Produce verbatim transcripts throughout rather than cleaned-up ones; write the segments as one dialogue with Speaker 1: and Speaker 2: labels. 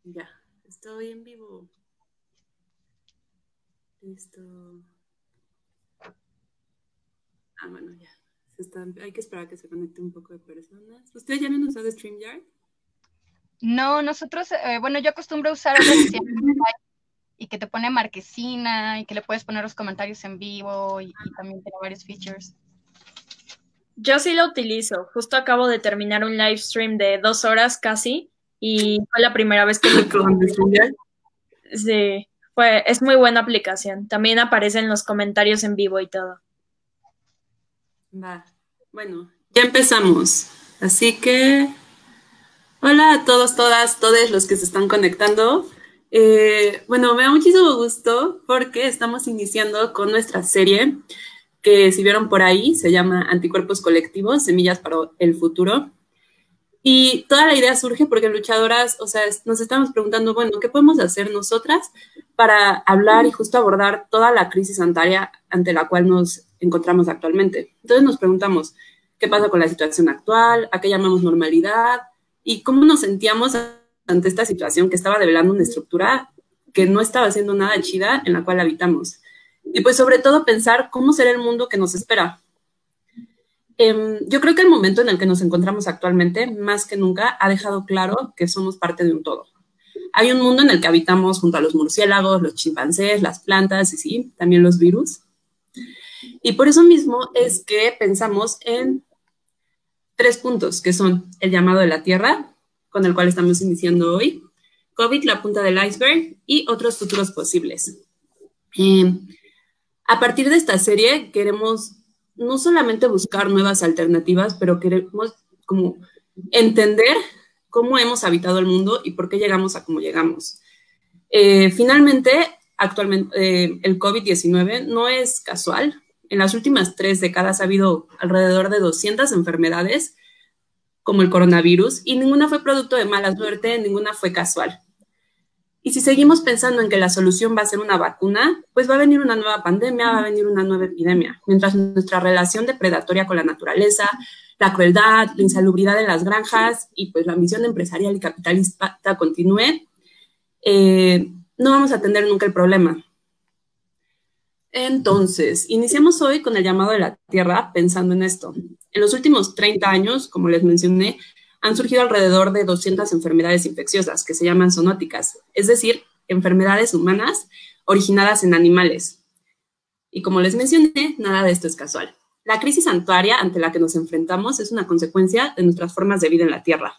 Speaker 1: Ya, estoy en vivo. Listo. Ah, bueno, ya. Se están, hay que esperar a que se conecte un poco de personas. ¿Ustedes ya no han usado StreamYard?
Speaker 2: No, nosotros, eh, bueno, yo acostumbro usar otra que se llama y que te pone marquesina y que le puedes poner los comentarios en vivo y, y también tiene varios features.
Speaker 3: Yo sí lo utilizo. Justo acabo de terminar un live stream de dos horas casi y fue la primera vez que lo
Speaker 1: ¿Con StreamYard?
Speaker 3: Sí, fue, es muy buena aplicación. También aparecen los comentarios en vivo y todo.
Speaker 1: Va. Bueno, ya empezamos. Así que, hola a todos, todas, todos los que se están conectando. Eh, bueno, me da muchísimo gusto porque estamos iniciando con nuestra serie que si vieron por ahí se llama Anticuerpos Colectivos, Semillas para el Futuro. Y toda la idea surge porque luchadoras, o sea, nos estamos preguntando, bueno, ¿qué podemos hacer nosotras para hablar y justo abordar toda la crisis sanitaria ante la cual nos encontramos actualmente? Entonces nos preguntamos, ¿qué pasa con la situación actual? ¿A qué llamamos normalidad? ¿Y cómo nos sentíamos ante esta situación que estaba develando una estructura que no estaba haciendo nada chida en la cual habitamos? Y pues sobre todo pensar cómo será el mundo que nos espera. Eh, yo creo que el momento en el que nos encontramos actualmente, más que nunca, ha dejado claro que somos parte de un todo. Hay un mundo en el que habitamos junto a los murciélagos, los chimpancés, las plantas y sí, también los virus. Y por eso mismo es que pensamos en tres puntos, que son el llamado de la Tierra, con el cual estamos iniciando hoy, COVID, la punta del iceberg y otros futuros posibles. Eh, a partir de esta serie queremos no solamente buscar nuevas alternativas, pero queremos como entender cómo hemos habitado el mundo y por qué llegamos a cómo llegamos. Eh, finalmente, actualmente, eh, el COVID diecinueve no es casual. En las últimas tres décadas ha habido alrededor de doscientas enfermedades como el coronavirus y ninguna fue producto de mala suerte, ninguna fue casual. Y si seguimos pensando en que la solución va a ser una vacuna, pues va a venir una nueva pandemia, va a venir una nueva epidemia, mientras nuestra relación depredatoria con la naturaleza, la crueldad, la insalubridad de las granjas y pues la ambición empresarial y capitalista continúe, eh, no vamos a atender nunca el problema. Entonces, iniciamos hoy con el llamado de la Tierra pensando en esto. En los últimos treinta años, como les mencioné, han surgido alrededor de doscientas enfermedades infecciosas que se llaman zoonóticas, es decir, enfermedades humanas originadas en animales. Y como les mencioné, nada de esto es casual. La crisis sanitaria ante la que nos enfrentamos es una consecuencia de nuestras formas de vida en la Tierra.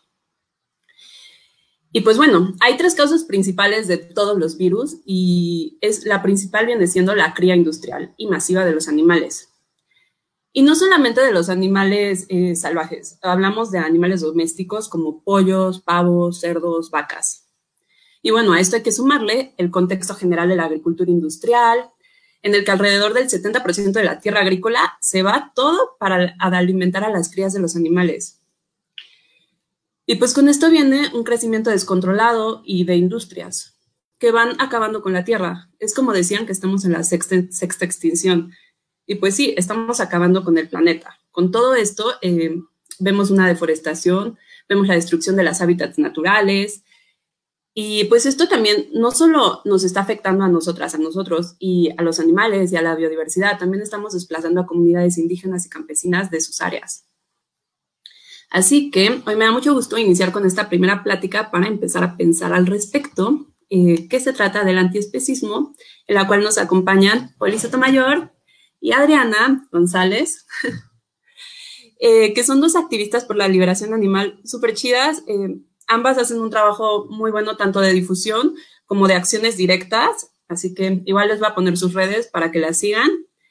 Speaker 1: Y pues bueno, hay tres causas principales de todos los virus y es, la principal viene siendo la cría industrial y masiva de los animales. Y no solamente de los animales eh, salvajes, hablamos de animales domésticos como pollos, pavos, cerdos, vacas. Y bueno, a esto hay que sumarle el contexto general de la agricultura industrial, en el que alrededor del setenta por ciento de la tierra agrícola se va todo para alimentar a las crías de los animales. Y pues con esto viene un crecimiento descontrolado y de industrias que van acabando con la tierra. Es como decían que estamos en la sexta, sexta extinción. Y pues sí, estamos acabando con el planeta. Con todo esto, eh, vemos una deforestación, vemos la destrucción de los hábitats naturales. Y pues esto también no solo nos está afectando a nosotras, a nosotros y a los animales y a la biodiversidad, también estamos desplazando a comunidades indígenas y campesinas de sus áreas. Así que hoy me da mucho gusto iniciar con esta primera plática para empezar a pensar al respecto, eh, que se trata del antiespecismo, en la cual nos acompañan Poli Sotomayor y Adriana González, eh, que son dos activistas por la liberación animal súper chidas. Eh, ambas hacen un trabajo muy bueno tanto de difusión como de acciones directas, así que igual les voy a poner sus redes para que las sigan.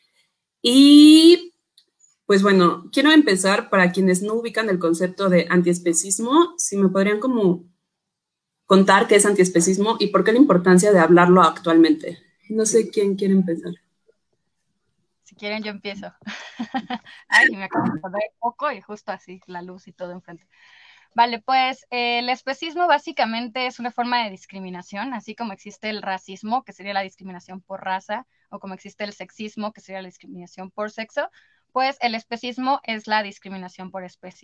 Speaker 1: Y pues bueno, quiero empezar para quienes no ubican el concepto de antiespecismo, si me podrían como contar qué es antiespecismo y por qué la importancia de hablarlo actualmente. No sé quién quiere empezar.
Speaker 2: Si quieren, yo empiezo. Ay, me acabo de acordar un poco y justo así, la luz y todo enfrente. Vale, pues eh, el especismo básicamente es una forma de discriminación, así como existe el racismo, que sería la discriminación por raza, o como existe el sexismo, que sería la discriminación por sexo, pues el especismo es la discriminación por especie.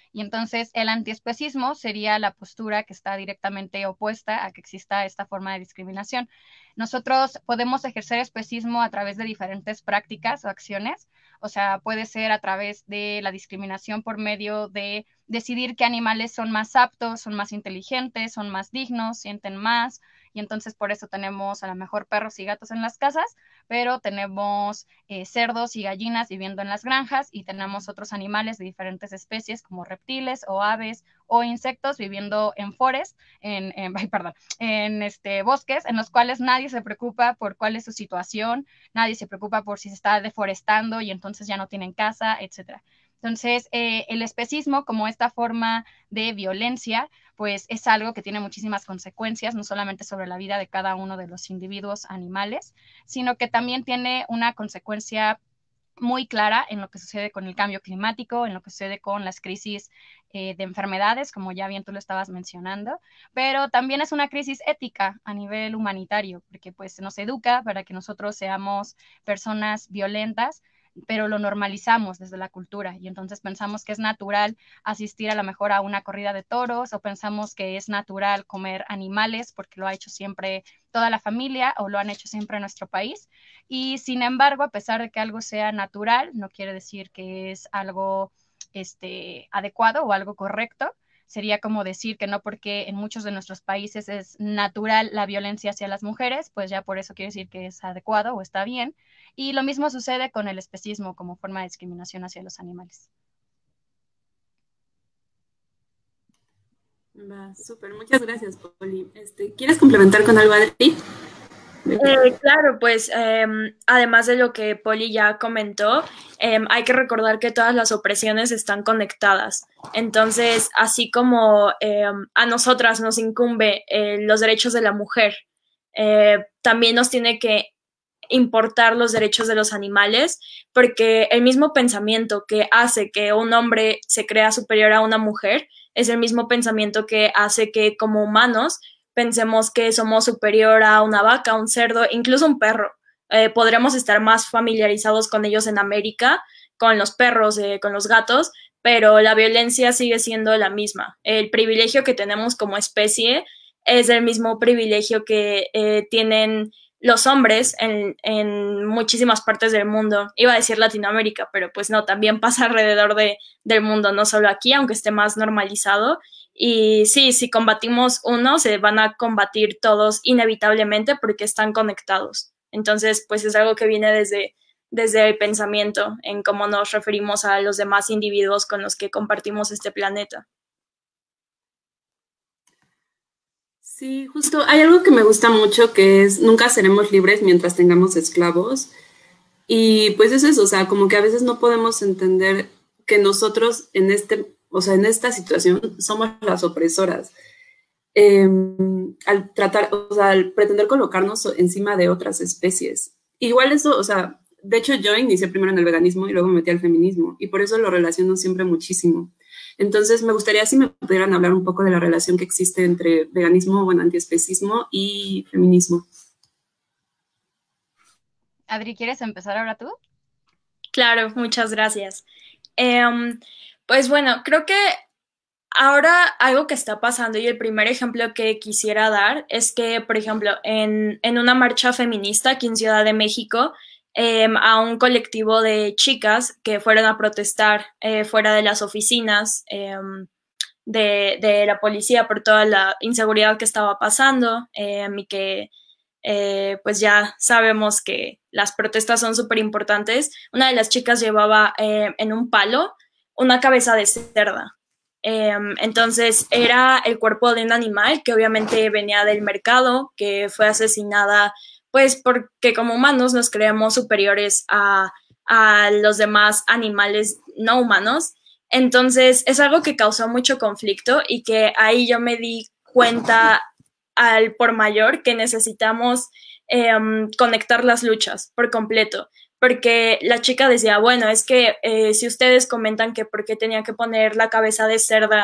Speaker 2: Y entonces el antiespecismo sería la postura que está directamente opuesta a que exista esta forma de discriminación. Nosotros podemos ejercer especismo a través de diferentes prácticas o acciones, o sea, puede ser a través de la discriminación por medio de decidir qué animales son más aptos, son más inteligentes, son más dignos, sienten más, y entonces por eso tenemos a lo mejor perros y gatos en las casas, pero tenemos eh, cerdos y gallinas viviendo en las granjas, y tenemos otros animales de diferentes especies como reptiles o aves o insectos viviendo en forest, en, en, perdón, en este, bosques, en los cuales nadie se preocupa por cuál es su situación, nadie se preocupa por si se está deforestando y entonces ya no tienen casa, etcétera. Entonces, eh, el especismo como esta forma de violencia, pues es algo que tiene muchísimas consecuencias, no solamente sobre la vida de cada uno de los individuos animales, sino que también tiene una consecuencia muy clara en lo que sucede con el cambio climático, en lo que sucede con las crisis eh, de enfermedades, como ya bien tú lo estabas mencionando, pero también es una crisis ética a nivel humanitario, porque pues nos educa para que nosotros seamos personas violentas, pero lo normalizamos desde la cultura y entonces pensamos que es natural asistir a lo mejor a una corrida de toros o pensamos que es natural comer animales porque lo ha hecho siempre toda la familia o lo han hecho siempre en nuestro país. Y sin embargo, a pesar de que algo sea natural, no quiere decir que es algo este, adecuado o algo correcto. Sería como decir que no porque en muchos de nuestros países es natural la violencia hacia las mujeres, pues ya por eso quiere decir que es adecuado o está bien. Y lo mismo sucede con el especismo como forma de discriminación hacia los animales.
Speaker 1: Va, súper, muchas gracias, Poli. Este, ¿quieres complementar con algo, Adri?
Speaker 3: Eh, claro, pues eh, además de lo que Poli ya comentó, eh, hay que recordar que todas las opresiones están conectadas. Entonces, así como eh, a nosotras nos incumbe eh, los derechos de la mujer, eh, también nos tiene que importar los derechos de los animales, porque el mismo pensamiento que hace que un hombre se crea superior a una mujer es el mismo pensamiento que hace que como humanos pensemos que somos superior a una vaca, un cerdo, incluso un perro. Eh, podremos estar más familiarizados con ellos en América, con los perros, eh, con los gatos, pero la violencia sigue siendo la misma. El privilegio que tenemos como especie es el mismo privilegio que eh, tienen los hombres en, en muchísimas partes del mundo. Iba a decir Latinoamérica, pero pues no, también pasa alrededor de, del mundo, no solo aquí, aunque esté más normalizado. Y sí, si combatimos uno, se van a combatir todos inevitablemente porque están conectados. Entonces, pues es algo que viene desde, desde el pensamiento en cómo nos referimos a los demás individuos con los que compartimos este planeta.
Speaker 1: Sí, justo hay algo que me gusta mucho que es nunca seremos libres mientras tengamos esclavos. Y pues es eso, o sea, como que a veces no podemos entender que nosotros en este, o sea, en esta situación somos las opresoras. Eh, al tratar, o sea, al pretender colocarnos encima de otras especies. Igual eso, o sea, de hecho yo inicié primero en el veganismo y luego me metí al feminismo y por eso lo relaciono siempre muchísimo. Entonces, me gustaría si me pudieran hablar un poco de la relación que existe entre veganismo, bueno, antiespecismo y feminismo.
Speaker 2: Adri, ¿quieres empezar ahora tú?
Speaker 3: Claro, muchas gracias. Eh, pues bueno, creo que ahora algo que está pasando y el primer ejemplo que quisiera dar es que, por ejemplo, en, en una marcha feminista aquí en Ciudad de México, Eh, a un colectivo de chicas que fueron a protestar eh, fuera de las oficinas eh, de, de la policía por toda la inseguridad que estaba pasando eh, y que eh, pues ya sabemos que las protestas son súper importantes. Una de las chicas llevaba eh, en un palo una cabeza de cerda. Eh, entonces era el cuerpo de un animal que obviamente venía del mercado, que fue asesinada pues porque como humanos nos creemos superiores a, a los demás animales no humanos. Entonces es algo que causó mucho conflicto y que ahí yo me di cuenta al por mayor que necesitamos eh, conectar las luchas por completo. Porque la chica decía, bueno, es que eh, si ustedes comentan que por qué tenía que poner la cabeza de cerda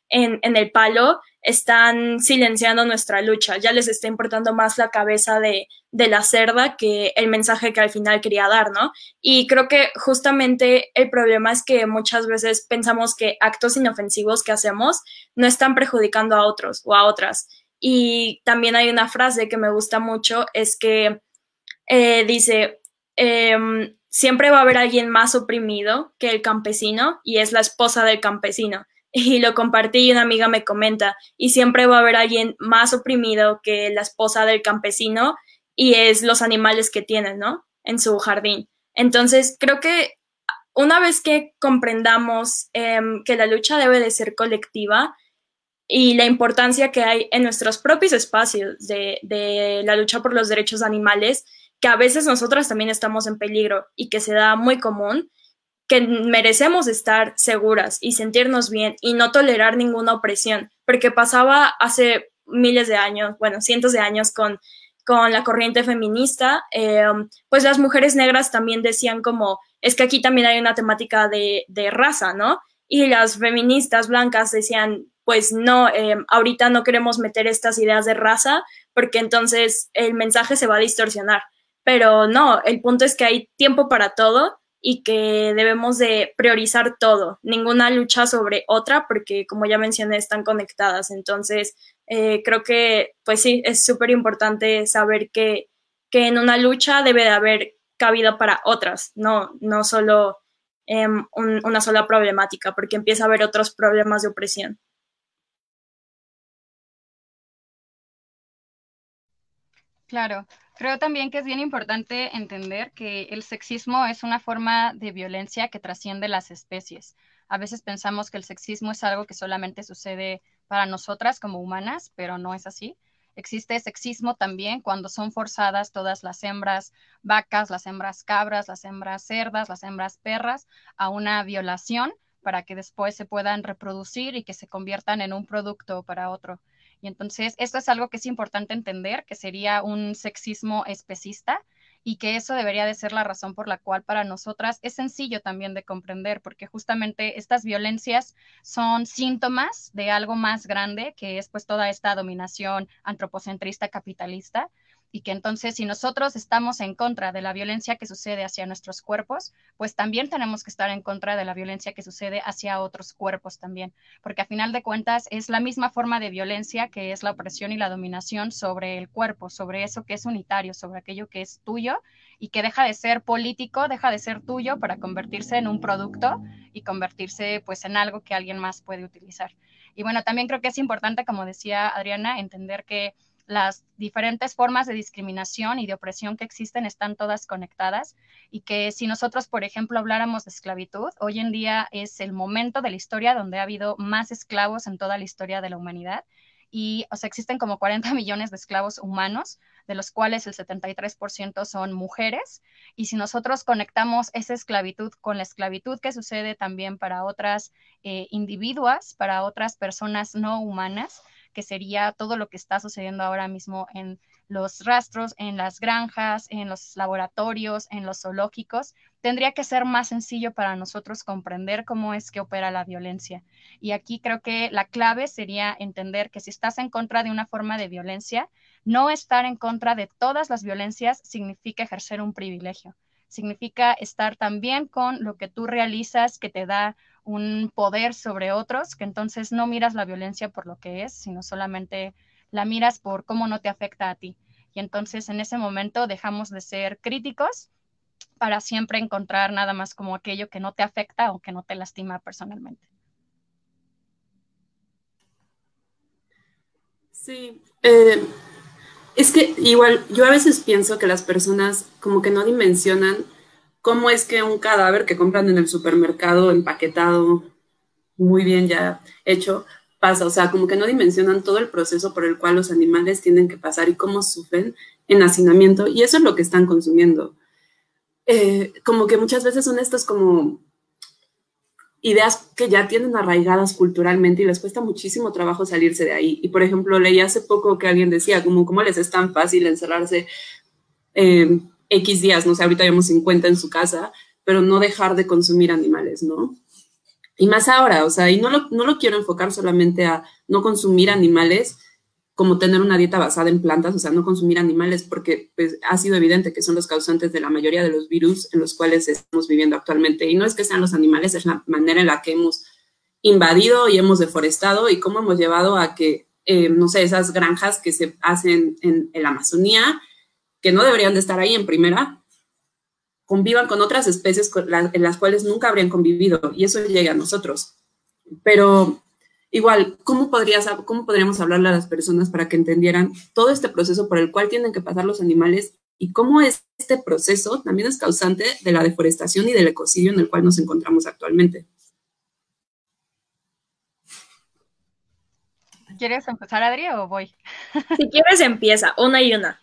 Speaker 3: en, en el palo, están silenciando nuestra lucha. Ya les está importando más la cabeza de, de la cerda que el mensaje que al final quería dar, ¿no? Y creo que justamente el problema es que muchas veces pensamos que actos inofensivos que hacemos no están perjudicando a otros o a otras. Y también hay una frase que me gusta mucho, es que eh, dice, eh, siempre va a haber alguien más oprimido que el campesino y es la esposa del campesino. Y lo compartí y una amiga me comenta, y siempre va a haber alguien más oprimido que la esposa del campesino y es los animales que tienen, ¿no? En su jardín. Entonces, creo que una vez que comprendamos eh, que la lucha debe de ser colectiva y la importancia que hay en nuestros propios espacios de, de la lucha por los derechos animales, que a veces nosotras también estamos en peligro y que se da muy común, que merecemos estar seguras y sentirnos bien y no tolerar ninguna opresión, porque pasaba hace miles de años, bueno, cientos de años con, con la corriente feminista, eh, pues las mujeres negras también decían como, es que aquí también hay una temática de, de raza, ¿no? Y las feministas blancas decían, pues no, eh, ahorita no queremos meter estas ideas de raza, porque entonces el mensaje se va a distorsionar. Pero no, el punto es que hay tiempo para todo y que debemos de priorizar todo, ninguna lucha sobre otra, porque como ya mencioné, están conectadas. Entonces, eh, creo que, pues sí, es súper importante saber que, que en una lucha debe de haber cabida para otras, no, no solo eh, un, una sola problemática, porque empieza a haber otros problemas de opresión.
Speaker 2: Claro, creo también que es bien importante entender que el sexismo es una forma de violencia que trasciende las especies. A veces pensamos que el sexismo es algo que solamente sucede para nosotras como humanas, pero no es así. Existe sexismo también cuando son forzadas todas las hembras vacas, las hembras cabras, las hembras cerdas, las hembras perras a una violación para que después se puedan reproducir y que se conviertan en un producto para otro. Y entonces esto es algo que es importante entender, que sería un sexismo especista y que eso debería de ser la razón por la cual para nosotras es sencillo también de comprender, porque justamente estas violencias son síntomas de algo más grande, que es pues toda esta dominación antropocentrista capitalista, y que entonces si nosotros estamos en contra de la violencia que sucede hacia nuestros cuerpos, pues también tenemos que estar en contra de la violencia que sucede hacia otros cuerpos también, porque a final de cuentas es la misma forma de violencia que es la opresión y la dominación sobre el cuerpo, sobre eso que es unitario, sobre aquello que es tuyo y que deja de ser político, deja de ser tuyo para convertirse en un producto y convertirse pues en algo que alguien más puede utilizar. Y bueno, también creo que es importante, como decía Adriana, entender que las diferentes formas de discriminación y de opresión que existen están todas conectadas y que si nosotros, por ejemplo, habláramos de esclavitud, hoy en día es el momento de la historia donde ha habido más esclavos en toda la historia de la humanidad y, o sea, existen como cuarenta millones de esclavos humanos, de los cuales el setenta y tres por ciento son mujeres, y si nosotros conectamos esa esclavitud con la esclavitud que sucede también para otras eh, individuas, para otras personas no humanas, que sería todo lo que está sucediendo ahora mismo en los rastros, en las granjas, en los laboratorios, en los zoológicos, tendría que ser más sencillo para nosotros comprender cómo es que opera la violencia. Y aquí creo que la clave sería entender que si estás en contra de una forma de violencia, no estar en contra de todas las violencias significa ejercer un privilegio. Significa estar también con lo que tú realizas, que te da un poder sobre otros, que entonces no miras la violencia por lo que es, sino solamente la miras por cómo no te afecta a ti. Y entonces en ese momento dejamos de ser críticos para siempre encontrar nada más como aquello que no te afecta o que no te lastima personalmente.
Speaker 1: Sí, eh, es que igual yo a veces pienso que las personas como que no dimensionan cómo es que un cadáver que compran en el supermercado empaquetado, muy bien ya hecho, pasa. O sea, como que no dimensionan todo el proceso por el cual los animales tienen que pasar y cómo sufren en hacinamiento, y eso es lo que están consumiendo. Eh, como que muchas veces son estas como ideas que ya tienen arraigadas culturalmente y les cuesta muchísimo trabajo salirse de ahí. Y, por ejemplo, leí hace poco que alguien decía como cómo les es tan fácil encerrarse eh, X días, no sé, ahorita llevamos cincuenta en su casa, pero no dejar de consumir animales, ¿no? Y más ahora, o sea, y no lo, no lo quiero enfocar solamente a no consumir animales, como tener una dieta basada en plantas, o sea, no consumir animales, porque pues, ha sido evidente que son los causantes de la mayoría de los virus en los cuales estamos viviendo actualmente. Y no es que sean los animales, es la manera en la que hemos invadido y hemos deforestado y cómo hemos llevado a que, eh, no sé, esas granjas que se hacen en, en la Amazonía, que no deberían de estar ahí en primera, convivan con otras especies con la, en las cuales nunca habrían convivido, y eso llega a nosotros. Pero igual, ¿cómo, podrías, ¿cómo podríamos hablarle a las personas para que entendieran todo este proceso por el cual tienen que pasar los animales y cómo este proceso también es causante de la deforestación y del ecocidio en el cual nos encontramos actualmente?
Speaker 2: ¿Quieres empezar, Adri, o voy?
Speaker 3: Si quieres, empieza, una y una.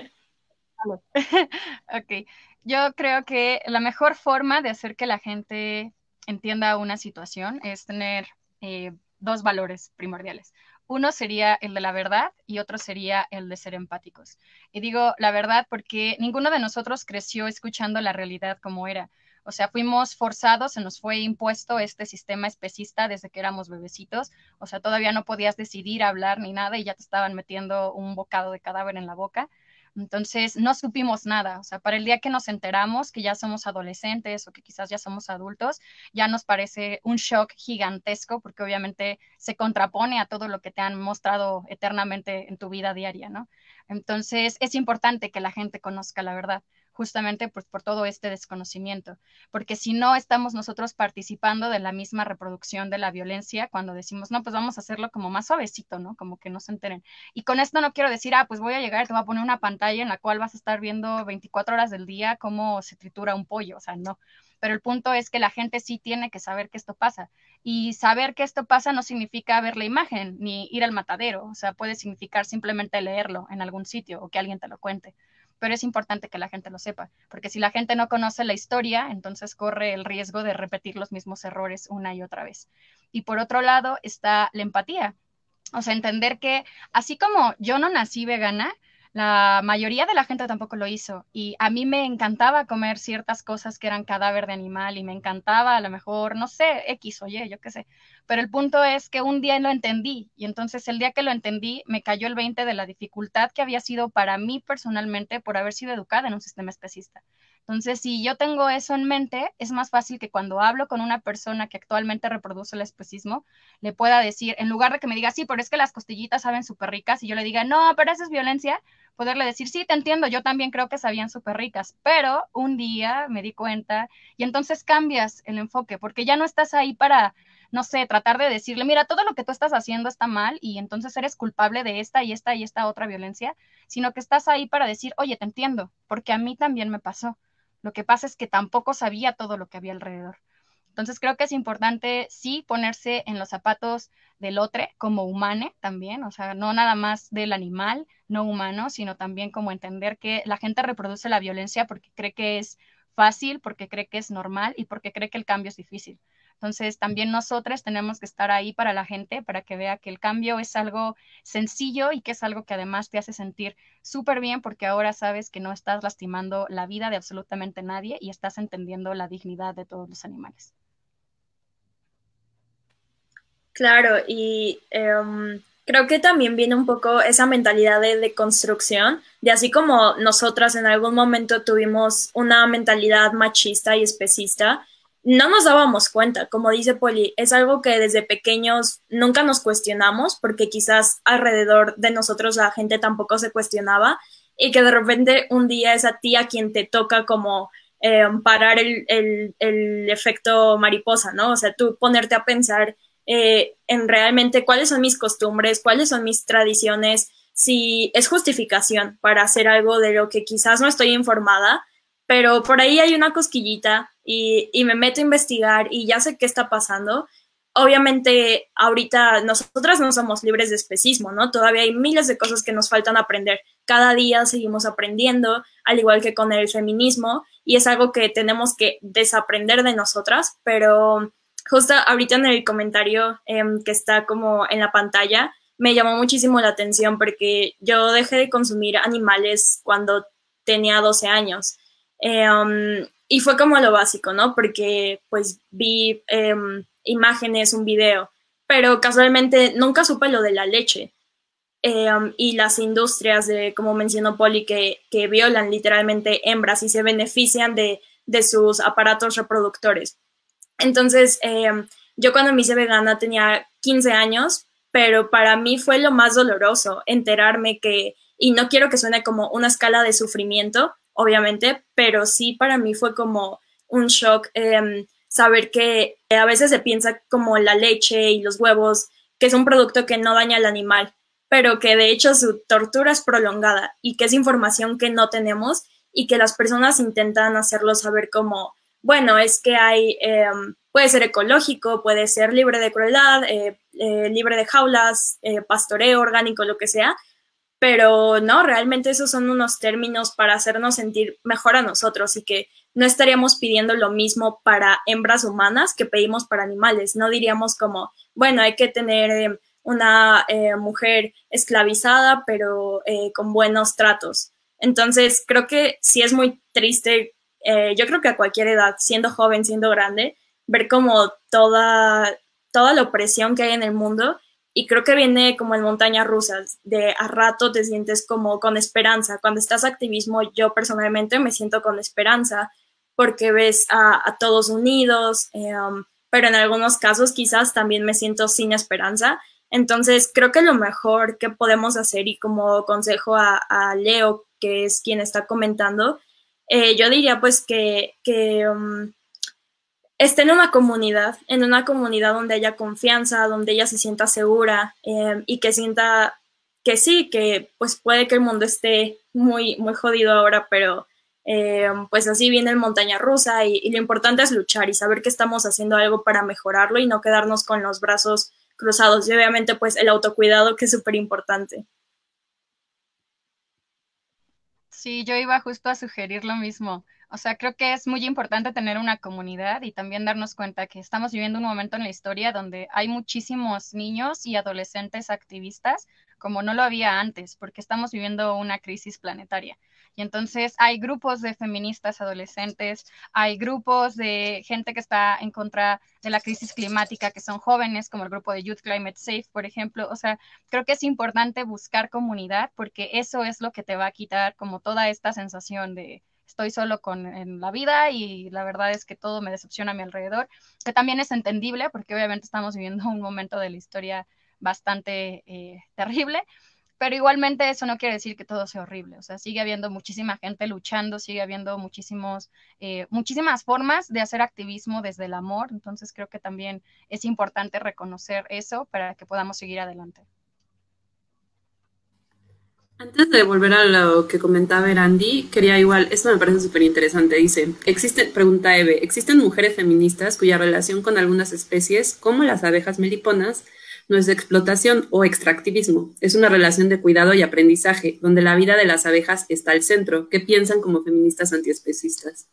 Speaker 2: Ok, yo creo que la mejor forma de hacer que la gente entienda una situación es tener eh, dos valores primordiales. Uno sería el de la verdad y otro sería el de ser empáticos. Y digo la verdad porque ninguno de nosotros creció escuchando la realidad como era. O sea, fuimos forzados, se nos fue impuesto este sistema especista desde que éramos bebecitos. O sea, todavía no podías decidir, hablar ni nada y ya te estaban metiendo un bocado de cadáver en la boca. Entonces, no supimos nada. O sea, para el día que nos enteramos que ya somos adolescentes o que quizás ya somos adultos, ya nos parece un shock gigantesco porque obviamente se contrapone a todo lo que te han mostrado eternamente en tu vida diaria, ¿no? Entonces, es importante que la gente conozca la verdad, justamente pues, por todo este desconocimiento, porque si no estamos nosotros participando de la misma reproducción de la violencia cuando decimos, no, pues vamos a hacerlo como más suavecito, ¿no? Como que no se enteren. Y con esto no quiero decir, ah, pues voy a llegar y te voy a poner una pantalla en la cual vas a estar viendo veinticuatro horas del día cómo se tritura un pollo, o sea, no. Pero el punto es que la gente sí tiene que saber que esto pasa. Y saber que esto pasa no significa ver la imagen ni ir al matadero, o sea, puede significar simplemente leerlo en algún sitio o que alguien te lo cuente. Pero es importante que la gente lo sepa, porque si la gente no conoce la historia, entonces corre el riesgo de repetir los mismos errores una y otra vez. Y por otro lado está la empatía, o sea, entender que así como yo no nací vegana, la mayoría de la gente tampoco lo hizo. Y a mí me encantaba comer ciertas cosas que eran cadáver de animal y me encantaba a lo mejor, no sé, X o Y, yo qué sé. Pero el punto es que un día lo entendí y entonces el día que lo entendí me cayó el veinte de la dificultad que había sido para mí personalmente por haber sido educada en un sistema especista. Entonces, si yo tengo eso en mente, es más fácil que cuando hablo con una persona que actualmente reproduce el especismo, le pueda decir, en lugar de que me diga, sí, pero es que las costillitas saben súper ricas, y yo le diga, no, pero eso es violencia, poderle decir, sí, te entiendo, yo también creo que sabían súper ricas, pero un día me di cuenta, y entonces cambias el enfoque, porque ya no estás ahí para, no sé, tratar de decirle, mira, todo lo que tú estás haciendo está mal, y entonces eres culpable de esta y esta y esta otra violencia, sino que estás ahí para decir, oye, te entiendo, porque a mí también me pasó. Lo que pasa es que tampoco sabía todo lo que había alrededor. Entonces creo que es importante sí ponerse en los zapatos del otro como humane también, o sea, no nada más del animal no humano, sino también como entender que la gente reproduce la violencia porque cree que es fácil, porque cree que es normal y porque cree que el cambio es difícil. Entonces también nosotros tenemos que estar ahí para la gente, para que vea que el cambio es algo sencillo y que es algo que además te hace sentir súper bien porque ahora sabes que no estás lastimando la vida de absolutamente nadie y estás entendiendo la dignidad de todos los animales.
Speaker 3: Claro, y um, creo que también viene un poco esa mentalidad de deconstrucción, de así como nosotras en algún momento tuvimos una mentalidad machista y especista, no nos dábamos cuenta, como dice Poli, es algo que desde pequeños nunca nos cuestionamos, porque quizás alrededor de nosotros la gente tampoco se cuestionaba, y que de repente un día es a ti a quien te toca como eh, parar el, el, el efecto mariposa, ¿no? O sea, tú ponerte a pensar eh, en realmente cuáles son mis costumbres, cuáles son mis tradiciones, si es justificación para hacer algo de lo que quizás no estoy informada, pero por ahí hay una cosquillita y, y me meto a investigar y ya sé qué está pasando. Obviamente, ahorita nosotras no somos libres de especismo, ¿no? Todavía hay miles de cosas que nos faltan aprender. Cada día seguimos aprendiendo, al igual que con el feminismo, y es algo que tenemos que desaprender de nosotras, pero justo ahorita en el comentario eh, que está como en la pantalla, me llamó muchísimo la atención porque yo dejé de consumir animales cuando tenía doce años. Eh, um, y fue como lo básico, ¿no? Porque pues vi eh, imágenes, un video, pero casualmente nunca supe lo de la leche. Eh, um, y las industrias de, como mencionó Poli, que, que violan literalmente hembras y se benefician de, de sus aparatos reproductores. Entonces, eh, yo cuando me hice vegana tenía quince años, pero para mí fue lo más doloroso enterarme que, y no quiero que suene como una escala de sufrimiento, obviamente, pero sí para mí fue como un shock eh, saber que a veces se piensa como la leche y los huevos, que es un producto que no daña al animal, pero que de hecho su tortura es prolongada y que es información que no tenemos y que las personas intentan hacerlo saber como, bueno, es que hay, eh, puede ser ecológico, puede ser libre de crueldad, eh, eh, libre de jaulas, eh, pastoreo orgánico, lo que sea, pero no, realmente esos son unos términos para hacernos sentir mejor a nosotros y que no estaríamos pidiendo lo mismo para hembras humanas que pedimos para animales. No diríamos como, bueno, hay que tener eh, una eh, mujer esclavizada, pero eh, con buenos tratos. Entonces, creo que sí es muy triste, eh, yo creo que a cualquier edad, siendo joven, siendo grande, ver como toda, toda la opresión que hay en el mundo. Y creo que viene como en montañas rusas, de a rato te sientes como con esperanza. Cuando estás activismo, yo personalmente me siento con esperanza porque ves a, a todos unidos, eh, um, pero en algunos casos quizás también me siento sin esperanza. Entonces creo que lo mejor que podemos hacer, y como consejo a, a Leo, que es quien está comentando, eh, yo diría pues que, que um, esté en una comunidad, en una comunidad donde haya confianza, donde ella se sienta segura eh, y que sienta que sí, que pues puede que el mundo esté muy, muy jodido ahora, pero eh, pues así viene el montaña rusa y, y lo importante es luchar y saber que estamos haciendo algo para mejorarlo y no quedarnos con los brazos cruzados. Y obviamente pues el autocuidado, que es súper importante.
Speaker 2: Sí, yo iba justo a sugerir lo mismo. O sea, creo que es muy importante tener una comunidad y también darnos cuenta que estamos viviendo un momento en la historia donde hay muchísimos niños y adolescentes activistas como no lo había antes, porque estamos viviendo una crisis planetaria. Y entonces hay grupos de feministas adolescentes, hay grupos de gente que está en contra de la crisis climática, que son jóvenes, como el grupo de Youth Climate Safe, por ejemplo. O sea, creo que es importante buscar comunidad porque eso es lo que te va a quitar como toda esta sensación de estoy solo con, en la vida y la verdad es que todo me decepciona a mi alrededor, que también es entendible porque obviamente estamos viviendo un momento de la historia bastante eh, terrible, pero igualmente eso no quiere decir que todo sea horrible. O sea, sigue habiendo muchísima gente luchando, sigue habiendo muchísimos, eh, muchísimas formas de hacer activismo desde el amor, entonces creo que también es importante reconocer eso para que podamos seguir adelante.
Speaker 1: Antes de volver a lo que comentaba Erandi, quería igual, esto me parece súper interesante, dice, existe, pregunta Eve, ¿existen mujeres feministas cuya relación con algunas especies, como las abejas meliponas, no es de explotación o extractivismo? Es una relación de cuidado y aprendizaje, donde la vida de las abejas está al centro. ¿Qué piensan como feministas antiespecistas?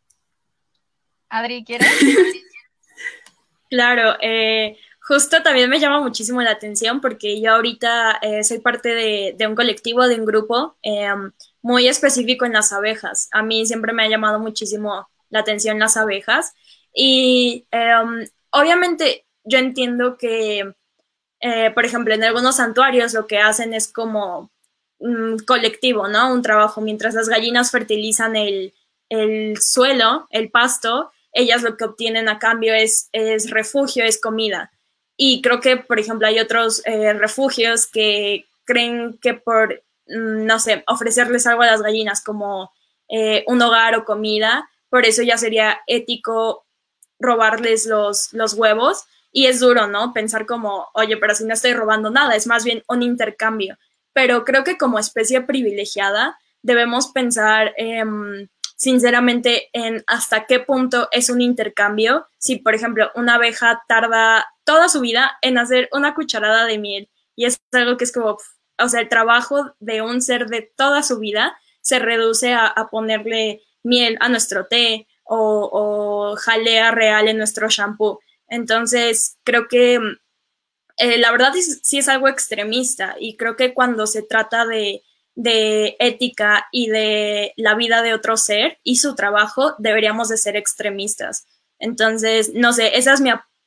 Speaker 2: Adri, ¿quieres?
Speaker 3: Claro, eh, justo también me llama muchísimo la atención porque yo ahorita eh, soy parte de, de un colectivo, de un grupo eh, muy específico en las abejas. A mí siempre me ha llamado muchísimo la atención las abejas y eh, obviamente yo entiendo que, eh, por ejemplo, en algunos santuarios lo que hacen es como um, colectivo, ¿no? Un trabajo. Mientras las gallinas fertilizan el, el suelo, el pasto, ellas lo que obtienen a cambio es, es refugio, es comida. Y creo que, por ejemplo, hay otros eh, refugios que creen que por, no sé, ofrecerles algo a las gallinas como eh, un hogar o comida, por eso ya sería ético robarles los, los huevos. Y es duro, ¿no? Pensar como, oye, pero si no estoy robando nada, es más bien un intercambio. Pero creo que como especie privilegiada debemos pensar eh, sinceramente en hasta qué punto es un intercambio. Si, por ejemplo, una abeja tarda toda su vida en hacer una cucharada de miel y es algo que es como, o sea, el trabajo de un ser de toda su vida se reduce a, a ponerle miel a nuestro té o, o jalea real en nuestro shampoo. Entonces, creo que eh, la verdad es, sí es algo extremista y creo que cuando se trata de, de ética y de la vida de otro ser y su trabajo, deberíamos de ser extremistas. Entonces, no sé, esa es mi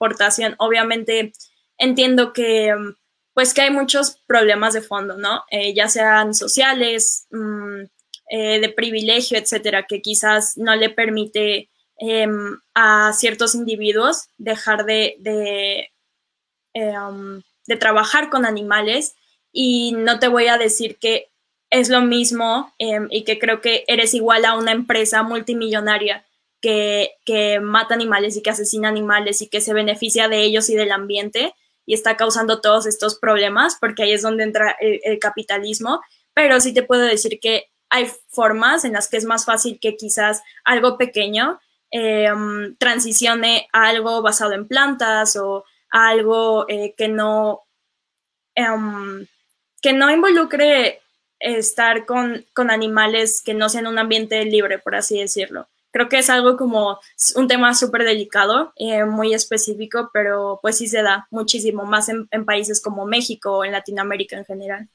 Speaker 3: exportación. Obviamente entiendo que, pues, que hay muchos problemas de fondo, ¿no? Eh, ya sean sociales, mmm, eh, de privilegio, etcétera, que quizás no le permite eh, a ciertos individuos dejar de, de, eh, um, de trabajar con animales. Y no te voy a decir que es lo mismo eh, y que creo que eres igual a una empresa multimillonaria que, que mata animales y que asesina animales y que se beneficia de ellos y del ambiente y está causando todos estos problemas, porque ahí es donde entra el, el capitalismo. Pero sí te puedo decir que hay formas en las que es más fácil que quizás algo pequeño eh, um, transicione a algo basado en plantas o a algo eh, que no um, que no involucre estar con, con animales que no sean un ambiente libre, por así decirlo. Creo que es algo como un tema súper delicado, eh, muy específico, pero pues sí se da muchísimo más en, en países como México o en Latinoamérica en general.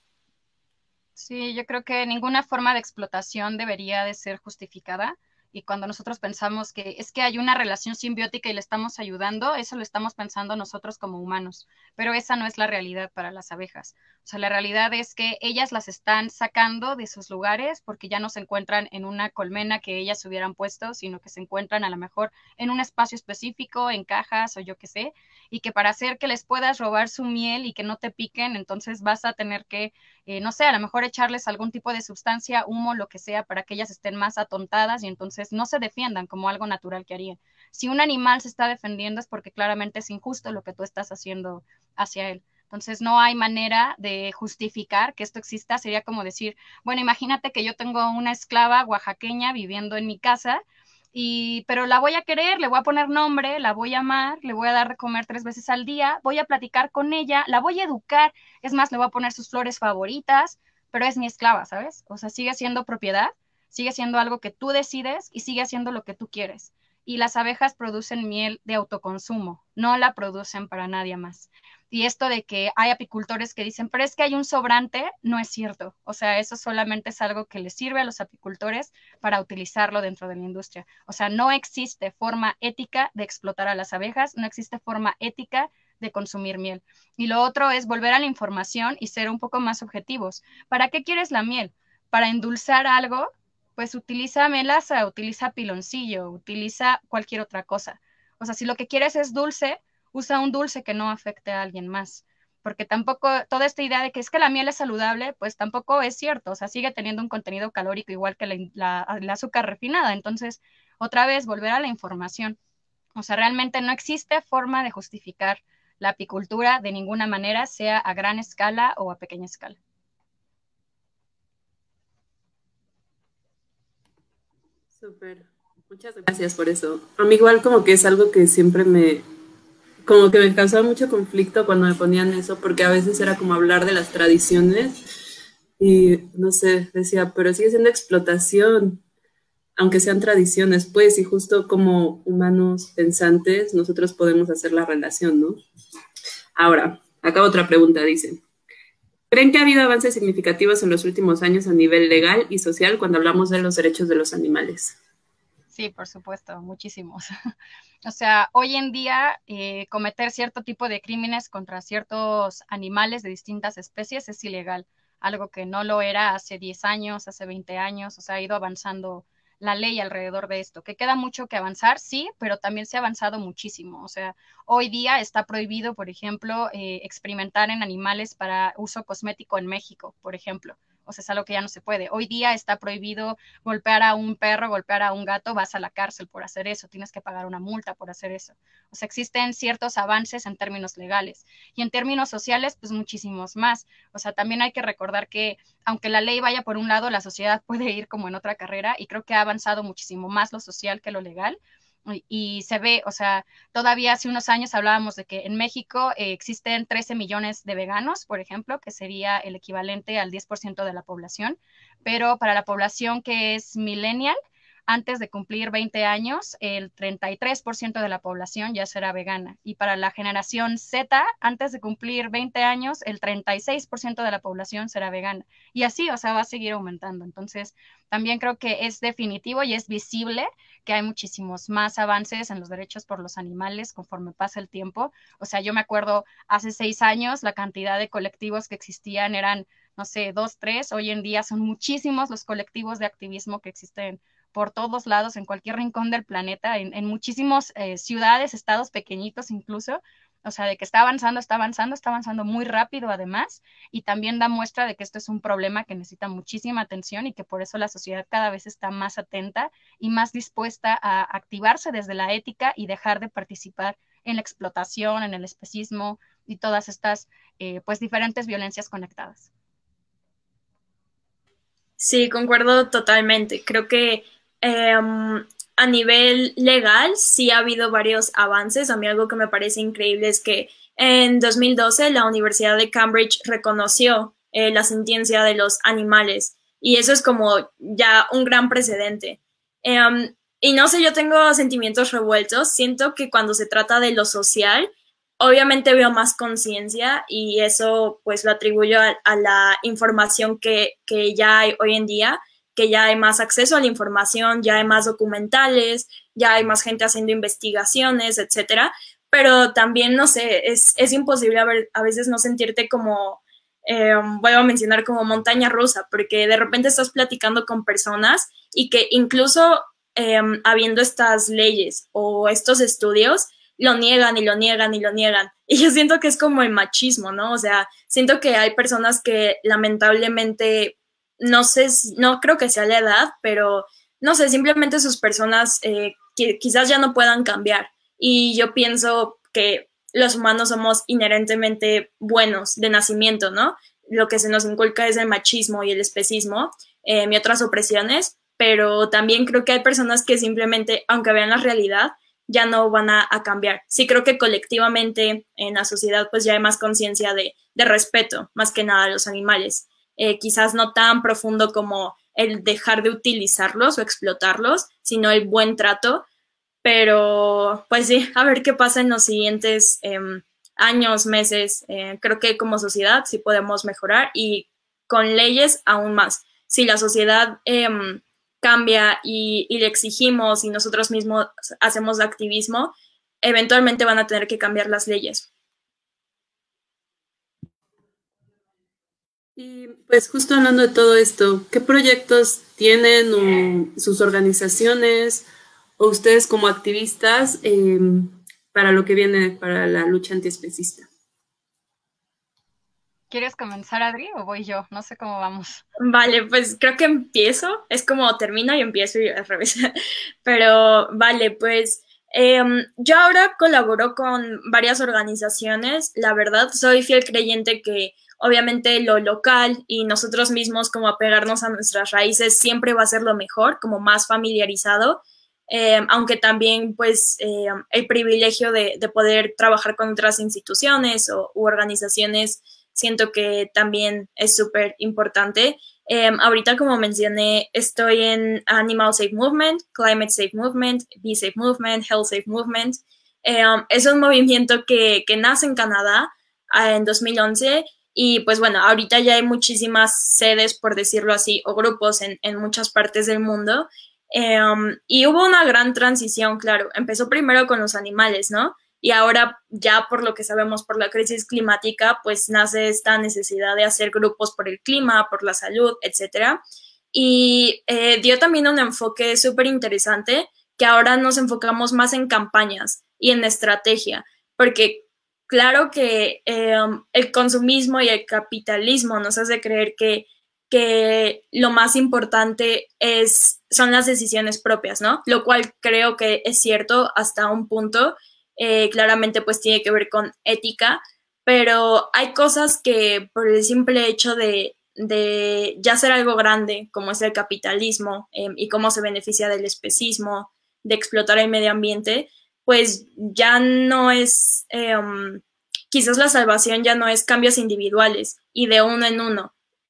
Speaker 2: Sí, yo creo que ninguna forma de explotación debería de ser justificada. Y cuando nosotros pensamos que es que hay una relación simbiótica y le estamos ayudando, eso lo estamos pensando nosotros como humanos, pero esa no es la realidad para las abejas. O sea, la realidad es que ellas las están sacando de sus lugares porque ya no se encuentran en una colmena que ellas hubieran puesto, sino que se encuentran a lo mejor en un espacio específico, en cajas o yo qué sé, y que para hacer que les puedas robar su miel y que no te piquen, entonces vas a tener que, eh, no sé, a lo mejor echarles algún tipo de sustancia, humo, lo que sea, para que ellas estén más atontadas y entonces no se defiendan como algo natural que harían. Si un animal se está defendiendo es porque claramente es injusto lo que tú estás haciendo hacia él. Entonces no hay manera de justificar que esto exista. Sería como decir, bueno, imagínate que yo tengo una esclava oaxaqueña viviendo en mi casa, y, pero la voy a querer, le voy a poner nombre, la voy a amar, le voy a dar de comer tres veces al día, voy a platicar con ella, la voy a educar, es más, le voy a poner sus flores favoritas, pero es mi esclava, ¿sabes? O sea, sigue siendo propiedad, sigue siendo algo que tú decides y sigue haciendo lo que tú quieres. Y las abejas producen miel de autoconsumo, no la producen para nadie más. Y esto de que hay apicultores que dicen, pero es que hay un sobrante, no es cierto. O sea, eso solamente es algo que les sirve a los apicultores para utilizarlo dentro de la industria. O sea, no existe forma ética de explotar a las abejas, no existe forma ética de consumir miel. Y lo otro es volver a la información y ser un poco más objetivos. ¿Para qué quieres la miel? ¿Para endulzar algo? Pues utiliza melaza, utiliza piloncillo, utiliza cualquier otra cosa. O sea, si lo que quieres es dulce, usa un dulce que no afecte a alguien más. Porque tampoco, toda esta idea de que es que la miel es saludable, pues tampoco es cierto. O sea, sigue teniendo un contenido calórico igual que la, la, la azúcar refinada. Entonces, otra vez, volver a la información. O sea, realmente no existe forma de justificar la apicultura de ninguna manera, sea a gran escala o a pequeña escala.
Speaker 1: Súper, muchas gracias por eso. A mí igual como que es algo que siempre me, como que me causaba mucho conflicto cuando me ponían eso, porque a veces era como hablar de las tradiciones y no sé, decía, pero sigue siendo explotación, aunque sean tradiciones, pues, y justo como humanos pensantes nosotros podemos hacer la relación, ¿no? Ahora, acá otra pregunta, dice. ¿Creen que ha habido avances significativos en los últimos años a nivel legal y social cuando hablamos de los derechos de los animales?
Speaker 2: Sí, por supuesto, muchísimos. O sea, hoy en día eh, cometer cierto tipo de crímenes contra ciertos animales de distintas especies es ilegal, algo que no lo era hace diez años, hace veinte años, o sea, ha ido avanzando la ley alrededor de esto, que queda mucho que avanzar, sí, pero también se ha avanzado muchísimo. O sea, hoy día está prohibido, por ejemplo, eh, experimentar en animales para uso cosmético en México, por ejemplo. O sea, es algo que ya no se puede. Hoy día está prohibido golpear a un perro, golpear a un gato, vas a la cárcel por hacer eso, tienes que pagar una multa por hacer eso. O sea, existen ciertos avances en términos legales y en términos sociales, pues muchísimos más. O sea, también hay que recordar que aunque la ley vaya por un lado, la sociedad puede ir como en otra carrera y creo que ha avanzado muchísimo más lo social que lo legal. Y se ve, o sea, todavía hace unos años hablábamos de que en México eh, existen trece millones de veganos, por ejemplo, que sería el equivalente al diez por ciento de la población, pero para la población que es millennial, antes de cumplir veinte años, el treinta y tres por ciento de la población ya será vegana. Y para la generación Z, antes de cumplir veinte años, el treinta y seis por ciento de la población será vegana. Y así, o sea, va a seguir aumentando. Entonces, también creo que es definitivo y es visible que hay muchísimos más avances en los derechos por los animales conforme pasa el tiempo. O sea, yo me acuerdo hace seis años la cantidad de colectivos que existían eran, no sé, dos, tres. Hoy en día son muchísimos los colectivos de activismo que existen por todos lados, en cualquier rincón del planeta, en, en muchísimas eh, ciudades, estados pequeñitos incluso. O sea, de que está avanzando, está avanzando, está avanzando muy rápido además, y también da muestra de que esto es un problema que necesita muchísima atención y que por eso la sociedad cada vez está más atenta y más dispuesta a activarse desde la ética y dejar de participar en la explotación, en el especismo y todas estas eh, pues diferentes violencias conectadas.
Speaker 3: Sí, concuerdo totalmente. Creo que eh, a nivel legal sí ha habido varios avances. A mí algo que me parece increíble es que en dos mil doce la Universidad de Cambridge reconoció eh, la sentiencia de los animales y eso es como ya un gran precedente. Eh, y no sé, yo tengo sentimientos revueltos. Siento que cuando se trata de lo social, obviamente veo más conciencia y eso pues lo atribuyo a, a la información que, que ya hay hoy en día, que ya hay más acceso a la información, ya hay más documentales, ya hay más gente haciendo investigaciones, etcétera. Pero también, no sé, es, es imposible a, ver, a veces no sentirte como, eh, voy a mencionar como montaña rusa, porque de repente estás platicando con personas y que incluso eh, habiendo estas leyes o estos estudios, lo niegan y lo niegan y lo niegan. Y yo siento que es como el machismo, ¿no? O sea, siento que hay personas que lamentablemente, no sé, no creo que sea la edad, pero no sé, simplemente sus personas eh, que quizás ya no puedan cambiar. Y yo pienso que los humanos somos inherentemente buenos de nacimiento, ¿no? Lo que se nos inculca es el machismo y el especismo eh, y otras opresiones, pero también creo que hay personas que simplemente, aunque vean la realidad, ya no van a, a cambiar. Sí creo que colectivamente en la sociedad pues ya hay más conciencia de, de respeto, más que nada a los animales. Eh, quizás no tan profundo como el dejar de utilizarlos o explotarlos, sino el buen trato, pero pues sí, a ver qué pasa en los siguientes eh, años, meses. Eh, creo que como sociedad sí podemos mejorar y con leyes aún más. Si la sociedad eh, cambia y, y le exigimos y nosotros mismos hacemos activismo, eventualmente van a tener que cambiar las leyes.
Speaker 1: Y pues justo hablando de todo esto, ¿qué proyectos tienen o sus organizaciones o ustedes como activistas eh, para lo que viene para la lucha antiespecista?
Speaker 2: ¿Quieres comenzar, Adri, o voy yo? No sé cómo vamos.
Speaker 3: Vale, pues creo que empiezo. Es como termino y empiezo y al revés. Pero vale, pues eh, yo ahora colaboro con varias organizaciones. La verdad, soy fiel creyente que obviamente lo local y nosotros mismos como apegarnos a nuestras raíces siempre va a ser lo mejor, como más familiarizado. Eh, aunque también pues eh, el privilegio de, de poder trabajar con otras instituciones o u organizaciones siento que también es súper importante. Eh, ahorita, como mencioné, estoy en Animal Safe Movement, Climate Safe Movement, Bee Safe Movement, Health Safe Movement. Eh, es un movimiento que, que nace en Canadá eh, en dos mil once y pues bueno, ahorita ya hay muchísimas sedes, por decirlo así, o grupos en, en muchas partes del mundo. Eh, y hubo una gran transición, claro. Empezó primero con los animales, ¿no? Y ahora ya por lo que sabemos por la crisis climática, pues nace esta necesidad de hacer grupos por el clima, por la salud, etcétera. Y eh, dio también un enfoque súper interesante que ahora nos enfocamos más en campañas y en estrategia, porque claro que eh, el consumismo y el capitalismo nos hace creer que, que lo más importante es, son las decisiones propias, ¿no? Lo cual creo que es cierto hasta un punto. Eh, claramente pues tiene que ver con ética, pero hay cosas que por el simple hecho de, de ya ser algo grande, como es el capitalismo eh, y cómo se beneficia del especismo, de explotar el medio ambiente, pues ya no es, eh, um, quizás la salvación ya no es cambios individuales y de uno en uno,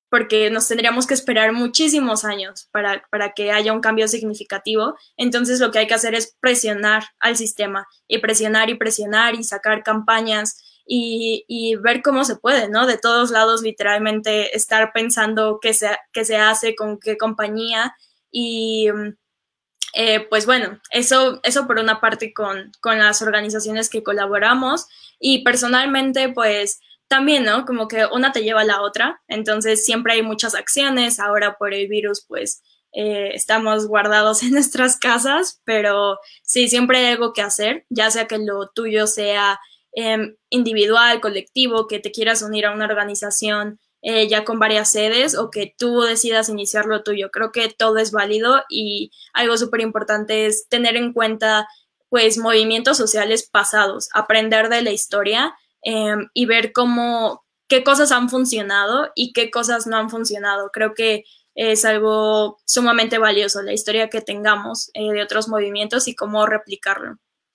Speaker 3: porque nos tendríamos que esperar muchísimos años para, para que haya un cambio significativo. Entonces lo que hay que hacer es presionar al sistema y presionar y presionar y sacar campañas y, y ver cómo se puede, ¿no? De todos lados, literalmente, estar pensando qué se, qué se hace, con qué compañía y... Eh, pues bueno, eso, eso por una parte con, con las organizaciones que colaboramos y personalmente pues también, ¿no? Como que una te lleva a la otra, entonces siempre hay muchas acciones, ahora por el virus pues eh, estamos guardados en nuestras casas, pero sí, siempre hay algo que hacer, ya sea que lo tuyo sea eh, individual, colectivo, que te quieras unir a una organización eh, ya con varias sedes o que tú decidas iniciar lo tuyo. Creo que todo es válido y algo súper importante es tener en cuenta pues movimientos sociales pasados, aprender de la historia eh, y ver cómo, qué cosas han funcionado y qué cosas no han funcionado. Creo que es algo sumamente valioso, la historia que tengamos eh, de otros movimientos y cómo replicarlo.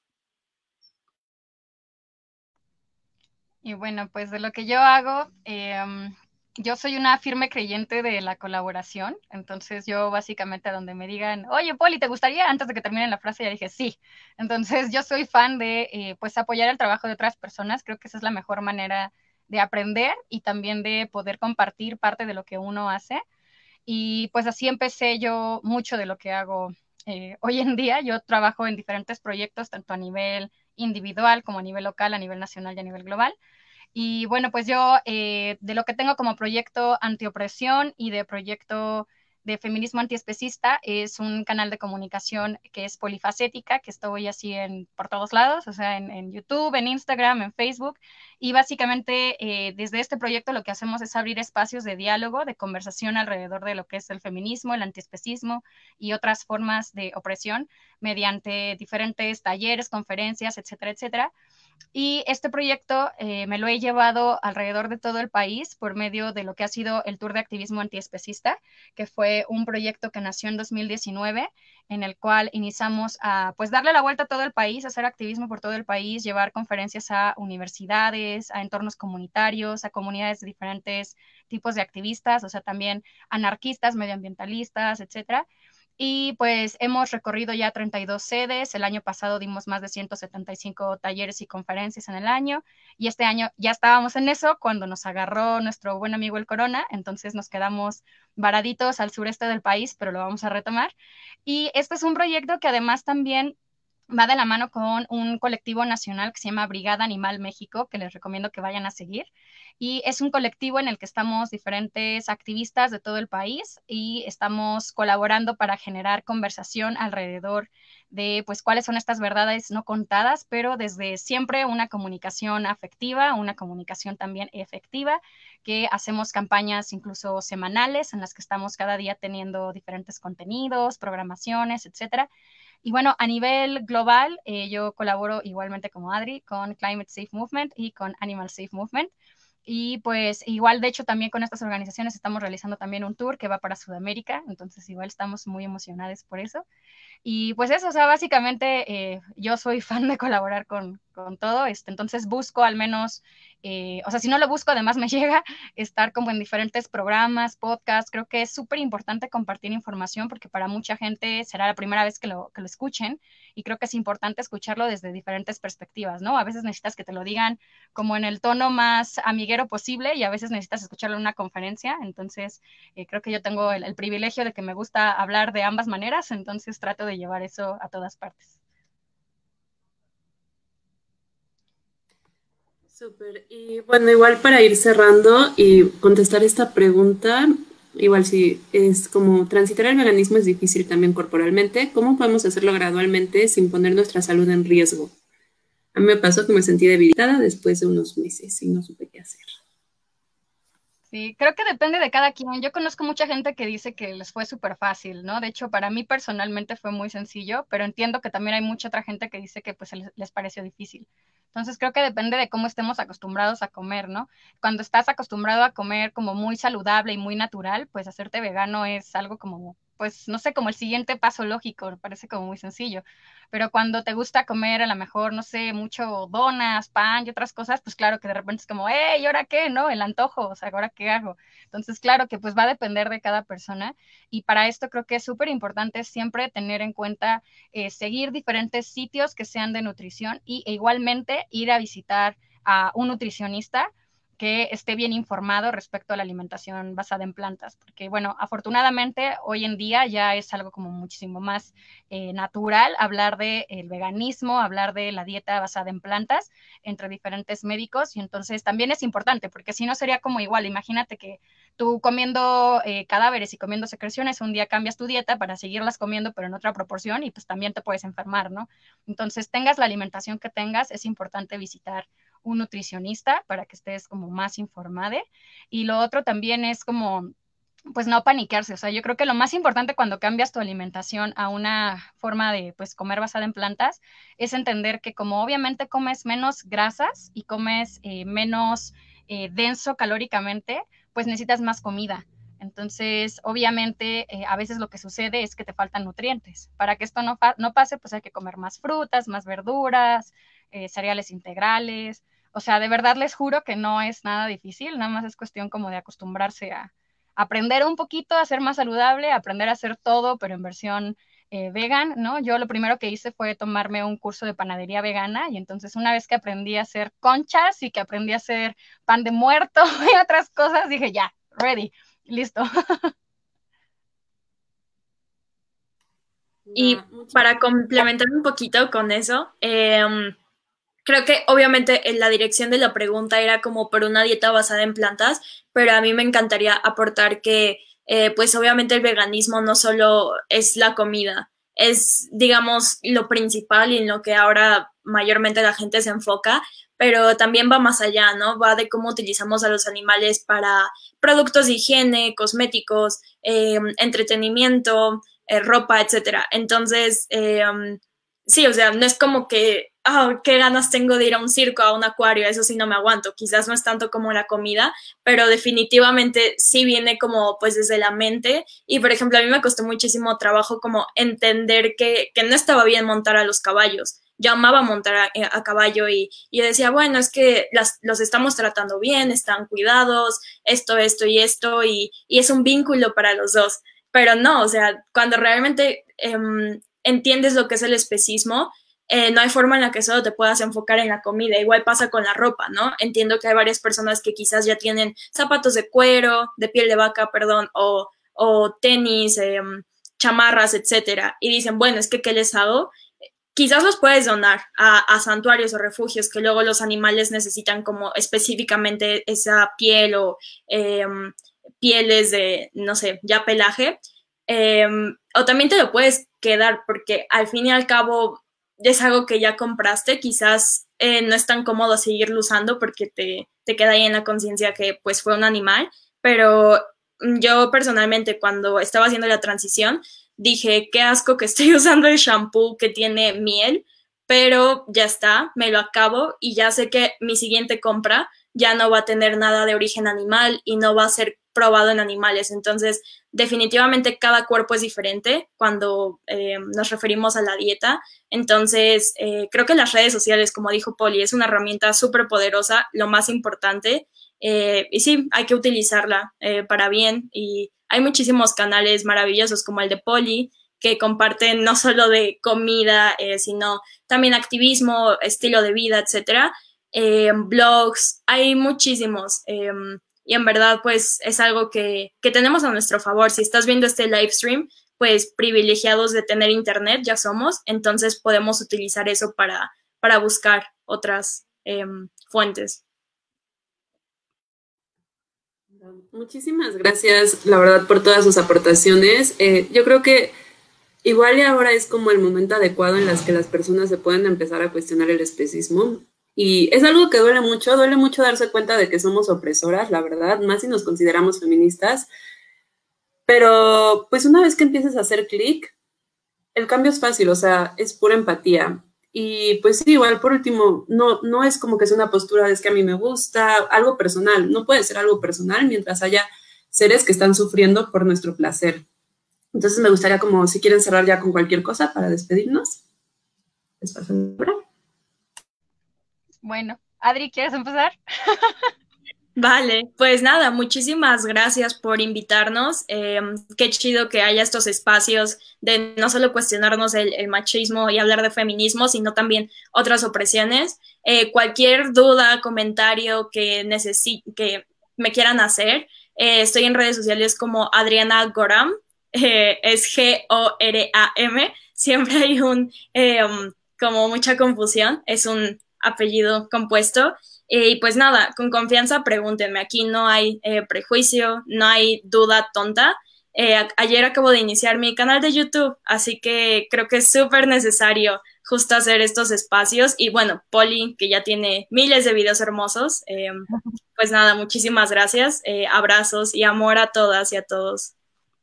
Speaker 2: Y bueno, pues de lo que yo hago, eh, yo soy una firme creyente de la colaboración, entonces yo básicamente a donde me digan, oye, Poli, ¿te gustaría? Antes de que termine la frase ya dije sí. Entonces yo soy fan de eh, pues apoyar el trabajo de otras personas, creo que esa es la mejor manera de aprender y también de poder compartir parte de lo que uno hace. Y pues así empecé yo mucho de lo que hago eh, hoy en día. Yo trabajo en diferentes proyectos, tanto a nivel individual como a nivel local, a nivel nacional y a nivel global. Y bueno, pues yo eh, de lo que tengo como proyecto antiopresión y de proyecto de feminismo antiespecista es un canal de comunicación que es polifacética, que estoy así en, por todos lados, o sea, en, en YouTube, en Instagram, en Facebook. Y básicamente eh, desde este proyecto lo que hacemos es abrir espacios de diálogo, de conversación alrededor de lo que es el feminismo, el antiespecismo y otras formas de opresión mediante diferentes talleres, conferencias, etcétera, etcétera. Y este proyecto eh, me lo he llevado alrededor de todo el país por medio de lo que ha sido el Tour de Activismo Antiespecista, que fue un proyecto que nació en dos mil diecinueve, en el cual iniciamos a pues darle la vuelta a todo el país, hacer activismo por todo el país, llevar conferencias a universidades, a entornos comunitarios, a comunidades de diferentes tipos de activistas, o sea, también anarquistas, medioambientalistas, etcétera. Y pues hemos recorrido ya treinta y dos sedes, el año pasado dimos más de ciento setenta y cinco talleres y conferencias en el año, y este año ya estábamos en eso cuando nos agarró nuestro buen amigo el corona, entonces nos quedamos varaditos al sureste del país, pero lo vamos a retomar. Y este es un proyecto que además también va de la mano con un colectivo nacional que se llama Brigada Animal México, que les recomiendo que vayan a seguir. Y es un colectivo en el que estamos diferentes activistas de todo el país y estamos colaborando para generar conversación alrededor de pues cuáles son estas verdades no contadas, pero desde siempre una comunicación afectiva, una comunicación también efectiva, que hacemos campañas incluso semanales en las que estamos cada día teniendo diferentes contenidos, programaciones, etcétera. Y bueno, a nivel global, eh, yo colaboro igualmente como Adri con Climate Safe Movement y con Animal Safe Movement. Y pues igual, de hecho, también con estas organizaciones estamos realizando también un tour que va para Sudamérica, entonces igual estamos muy emocionados por eso. Y pues eso, o sea, básicamente eh, yo soy fan de colaborar con, con todo, este, entonces busco al menos, eh, o sea, si no lo busco, además me llega estar como en diferentes programas, podcasts, creo que es súper importante compartir información porque para mucha gente será la primera vez que lo, que lo escuchen y creo que es importante escucharlo desde diferentes perspectivas, ¿no? A veces necesitas que te lo digan como en el tono más amiguero posible y a veces necesitas escucharlo en una conferencia, entonces eh, creo que yo tengo el, el privilegio de que me gusta hablar de ambas maneras, entonces trato de llevar eso a todas partes.
Speaker 1: Súper. Y bueno, igual para ir cerrando y contestar esta pregunta, igual si es como transitar el veganismo es difícil también corporalmente, ¿cómo podemos hacerlo gradualmente sin poner nuestra salud en riesgo? A mí me pasó que me sentí debilitada después de unos meses y no supe qué hacer.
Speaker 2: Sí, creo que depende de cada quien. Yo conozco mucha gente que dice que les fue súper fácil, ¿no? De hecho, para mí personalmente fue muy sencillo, pero entiendo que también hay mucha otra gente que dice que pues les, les pareció difícil. Entonces creo que depende de cómo estemos acostumbrados a comer, ¿no? Cuando estás acostumbrado a comer como muy saludable y muy natural, pues hacerte vegano es algo como pues, no sé, como el siguiente paso lógico, me parece como muy sencillo. Pero cuando te gusta comer a lo mejor, no sé, mucho donas, pan y otras cosas, pues claro que de repente es como, hey, ¿y ahora qué? ¿No? El antojo, o sea, ¿ahora qué hago? Entonces, claro que pues va a depender de cada persona y para esto creo que es súper importante siempre tener en cuenta eh, seguir diferentes sitios que sean de nutrición y e igualmente ir a visitar a un nutricionista que esté bien informado respecto a la alimentación basada en plantas, porque bueno, afortunadamente hoy en día ya es algo como muchísimo más eh, natural hablar del de veganismo, hablar de la dieta basada en plantas entre diferentes médicos y entonces también es importante, porque si no sería como igual, imagínate que tú comiendo eh, cadáveres y comiendo secreciones, un día cambias tu dieta para seguirlas comiendo pero en otra proporción y pues también te puedes enfermar, ¿no? Entonces tengas la alimentación que tengas, es importante visitar un nutricionista para que estés como más informada. Y lo otro también es como, pues no paniquearse. O sea, yo creo que lo más importante cuando cambias tu alimentación a una forma de, pues, comer basada en plantas es entender que como obviamente comes menos grasas y comes eh, menos eh, denso calóricamente, pues necesitas más comida. Entonces, obviamente, eh, a veces lo que sucede es que te faltan nutrientes. Para que esto no, no pase, pues hay que comer más frutas, más verduras, eh, cereales integrales. O sea, de verdad les juro que no es nada difícil, nada más es cuestión como de acostumbrarse a aprender un poquito a ser más saludable, aprender a hacer todo, pero en versión eh, vegan, ¿no? Yo lo primero que hice fue tomarme un curso de panadería vegana y entonces una vez que aprendí a hacer conchas y que aprendí a hacer pan de muerto y otras cosas, dije, ya, ready, listo.
Speaker 3: Y para complementar un poquito con eso, eh, creo que obviamente en la dirección de la pregunta era como por una dieta basada en plantas, pero a mí me encantaría aportar que eh, pues obviamente el veganismo no solo es la comida, es digamos lo principal y en lo que ahora mayormente la gente se enfoca, pero también va más allá, ¿no? Va de cómo utilizamos a los animales para productos de higiene, cosméticos, eh, entretenimiento, eh, ropa, etcétera. Entonces, eh, um, sí, o sea, no es como que oh, qué ganas tengo de ir a un circo, a un acuario, eso sí no me aguanto. Quizás no es tanto como la comida, pero definitivamente sí viene como pues desde la mente. Y por ejemplo, a mí me costó muchísimo trabajo como entender que, que no estaba bien montar a los caballos. Yo amaba montar a, a caballo y, y yo decía, bueno, es que las, los estamos tratando bien, están cuidados, esto, esto y esto, y, y es un vínculo para los dos. Pero no, o sea, cuando realmente eh, entiendes lo que es el especismo, Eh, no hay forma en la que solo te puedas enfocar en la comida. Igual pasa con la ropa, ¿no? Entiendo que hay varias personas que quizás ya tienen zapatos de cuero, de piel de vaca, perdón, o, o tenis, eh, chamarras, etcétera. Y dicen, bueno, es que ¿qué les hago? Quizás los puedes donar a, a santuarios o refugios que luego los animales necesitan como específicamente esa piel o eh, pieles de, no sé, ya pelaje. Eh, o también te lo puedes quedar porque al fin y al cabo es algo que ya compraste, quizás eh, no es tan cómodo seguirlo usando porque te, te queda ahí en la conciencia que pues fue un animal, pero yo personalmente cuando estaba haciendo la transición dije, qué asco que estoy usando el shampoo que tiene miel, pero ya está, me lo acabo y ya sé que mi siguiente compra ya no va a tener nada de origen animal y no va a ser probado en animales. Entonces, definitivamente cada cuerpo es diferente cuando eh, nos referimos a la dieta. Entonces, eh, creo que las redes sociales, como dijo Poli, es una herramienta súper poderosa, lo más importante. Eh, y sí, hay que utilizarla eh, para bien. Y hay muchísimos canales maravillosos como el de Poli, que comparten no solo de comida, eh, sino también activismo, estilo de vida, etcétera. Eh, blogs, hay muchísimos. Eh, y en verdad, pues, es algo que, que tenemos a nuestro favor. Si estás viendo este live stream, pues, privilegiados de tener internet ya somos, entonces podemos utilizar eso para, para buscar otras eh, fuentes.
Speaker 1: Muchísimas gracias, la verdad, por todas sus aportaciones. Eh, yo creo que igual y ahora es como el momento adecuado en las que las personas se pueden empezar a cuestionar el especismo. Y es algo que duele mucho, duele mucho darse cuenta de que somos opresoras, la verdad, más si nos consideramos feministas. Pero pues una vez que empiezas a hacer clic, el cambio es fácil, o sea, es pura empatía. Y pues sí, igual por último, no, no es como que es una postura de es que a mí me gusta, algo personal, no puede ser algo personal mientras haya seres que están sufriendo por nuestro placer. Entonces me gustaría como si quieren cerrar ya con cualquier cosa para despedirnos. Les paso la palabra.
Speaker 2: Bueno, Adri, ¿quieres empezar?
Speaker 3: Vale, pues nada, muchísimas gracias por invitarnos. Eh, qué chido que haya estos espacios de no solo cuestionarnos el, el machismo y hablar de feminismo, sino también otras opresiones. Eh, cualquier duda, comentario que, necesi- que me quieran hacer, eh, estoy en redes sociales como Adriana Goram, eh, es G O R A M. Siempre hay un, eh, um, como mucha confusión, es un apellido compuesto. Eh, y pues nada, con confianza pregúntenme, aquí no hay eh, prejuicio, no hay duda tonta. Eh, a- ayer acabo de iniciar mi canal de YouTube, así que creo que es súper necesario justo hacer estos espacios. Y bueno, Poli, que ya tiene miles de videos hermosos, eh, pues nada, muchísimas gracias, eh, abrazos y amor a todas y a todos.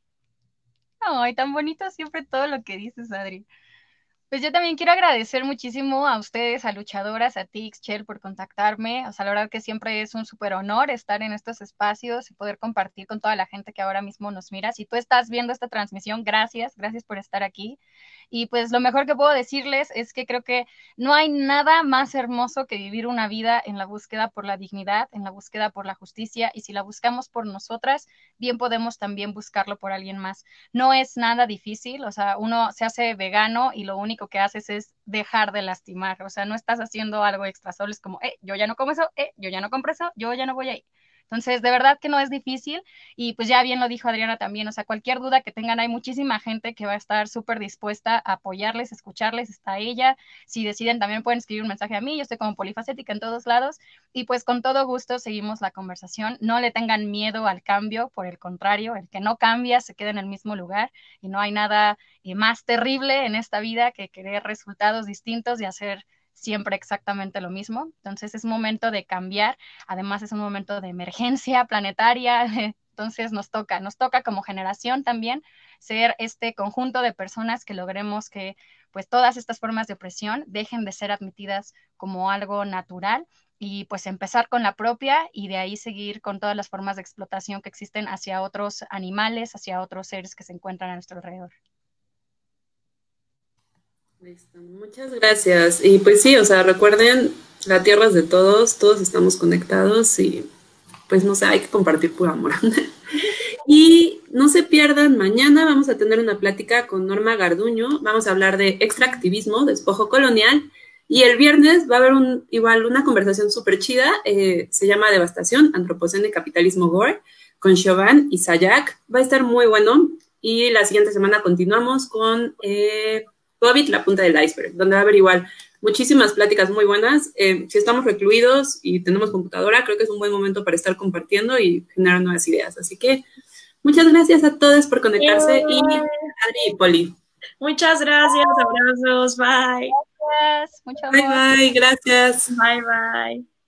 Speaker 2: Ay, tan bonito siempre todo lo que dices, Adri. Pues yo también quiero agradecer muchísimo a ustedes, a Luchadoras, a ti, Ixchel, por contactarme. O sea, la verdad que siempre es un súper honor estar en estos espacios y poder compartir con toda la gente que ahora mismo nos mira. Si tú estás viendo esta transmisión, gracias, gracias por estar aquí. Y pues lo mejor que puedo decirles es que creo que no hay nada más hermoso que vivir una vida en la búsqueda por la dignidad, en la búsqueda por la justicia. Y si la buscamos por nosotras, bien podemos también buscarlo por alguien más. No es nada difícil, o sea, uno se hace vegano y lo único que haces es dejar de lastimar, o sea, no estás haciendo algo extra, solo es como, eh, yo ya no como eso, eh, yo ya no compro eso, yo ya no voy ahí. Entonces, de verdad que no es difícil y pues ya bien lo dijo Adriana también, o sea, cualquier duda que tengan, hay muchísima gente que va a estar súper dispuesta a apoyarles, escucharles, está ella. Si deciden, también pueden escribir un mensaje a mí, yo estoy como polifacética en todos lados y pues con todo gusto seguimos la conversación. No le tengan miedo al cambio, por el contrario, el que no cambia se queda en el mismo lugar y no hay nada eh, más terrible en esta vida que querer resultados distintos y hacer siempre exactamente lo mismo. Entonces es momento de cambiar, además es un momento de emergencia planetaria, entonces nos toca, nos toca como generación también ser este conjunto de personas que logremos que pues todas estas formas de opresión dejen de ser admitidas como algo natural y pues empezar con la propia y de ahí seguir con todas las formas de explotación que existen hacia otros animales, hacia otros seres que se encuentran a nuestro alrededor.
Speaker 1: Listo, muchas gracias. Y pues sí, o sea, recuerden, la tierra es de todos, todos estamos conectados y pues no sé, hay que compartir puro amor. Y no se pierdan, mañana vamos a tener una plática con Norma Garduño, vamos a hablar de extractivismo, despojo colonial, y el viernes va a haber un, igual una conversación súper chida, eh, se llama Devastación, Antropoceno y Capitalismo Gore, con Chauvin y Sayak, va a estar muy bueno, y la siguiente semana continuamos con eh, COVID, la punta del iceberg, donde va a haber igual muchísimas pláticas muy buenas. Eh, si estamos recluidos y tenemos computadora, creo que es un buen momento para estar compartiendo y generar nuevas ideas. Así que muchas gracias a todos por conectarse y Adri y Poli.
Speaker 3: Muchas gracias, abrazos, bye.
Speaker 2: Gracias, mucho amor.
Speaker 1: Bye, bye, gracias.
Speaker 3: Bye, bye.